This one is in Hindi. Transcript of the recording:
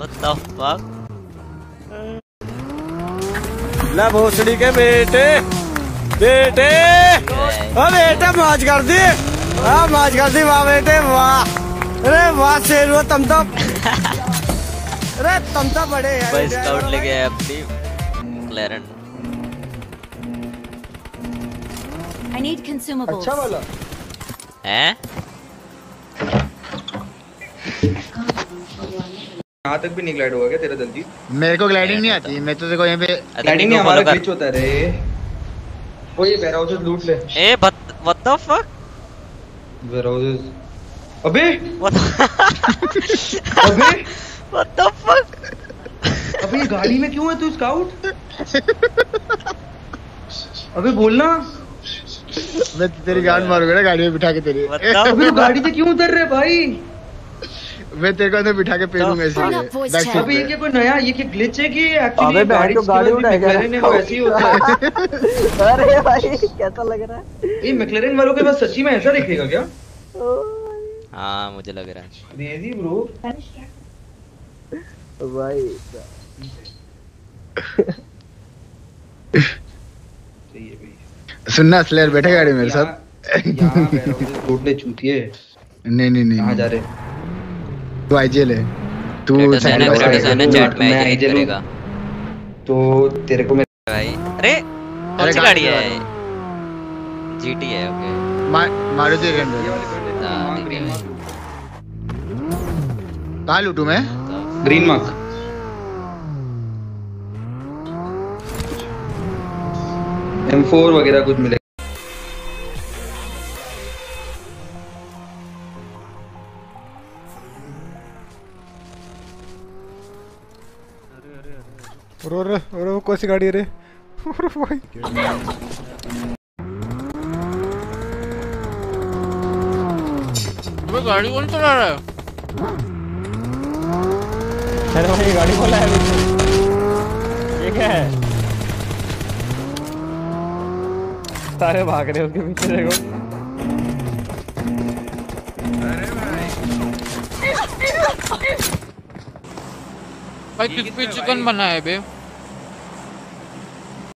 What the fuck? ला भोसड़ी के बेटे बेटे बेटे मौज कर दी। हाँ मौज कर दी वाह बेटे वाह। अरे वाह शेर तुम तो अरे तुम तो बड़े हैं। भाई स्काउट लेके आया अपनी McLaren। I need consumables। अच्छा वाला हैं? यहाँ तक भी नहीं ग्लाइड हुआ क्या तेरा जल्दी? मेरे को ग्लाइडिंग नहीं आती। मैं तो देखो यहाँ पे ग्लाइडिंग नहीं हमारा ग्लिच होता है रे। वो ये वेयरहाउसेस लूट ले। ए what the fuck? वेयरहाउसेस अबे अबे what the fuck? अबे ये गाड़ी में क्यों है तू स्काउट? अबे बोलना। मैं तेरी गांड मारूंगा ना गाड़ी में बिठा के तेरी। अबे तू गाड़ी से क्यों उतर रहे भाई? मैं तेरे को अंदर बिठा के पेलूंगा इसलिए। अबे ये क्या कोई नया ये क्या ग्लिच है कि एक्चुअली अबे बैठ के गाड़ी उठाएगा वैसे ही होता है। अरे भाई कैसा लग रहा है ये मैक्लेरन वालों के पास सच्ची में ऐसा दिखेगा क्या? हाँ मुझे लग रहा है। क्रेजी ब्रो भाई। सही है भाई। सुनना स्लेयर बैठे गाड़ी मेरे साथ। यहाँ वेयरहाउसेस लूटने चूतिए। नहीं कहाँ जा रहे? तू आईजीएल है। तू चैट में आईजीएल करेगा तो तेरे को मैं भाई। अरे कौन सी गाड़ी है? जीटी है। ओके मारुति कहाँ लूटू मैं? ग्रीन मार्क M4 वगैरह कुछ मिलेगा। और वो कौन सी गाड़ी है रे? भाई गाड़ी कौन चला रहा है? अरे भाई गाड़ी खोला है ये क्या है? सारे भाग रहे हैं उसके पीछे देखो। भाई किस पे चिकन बना है बे?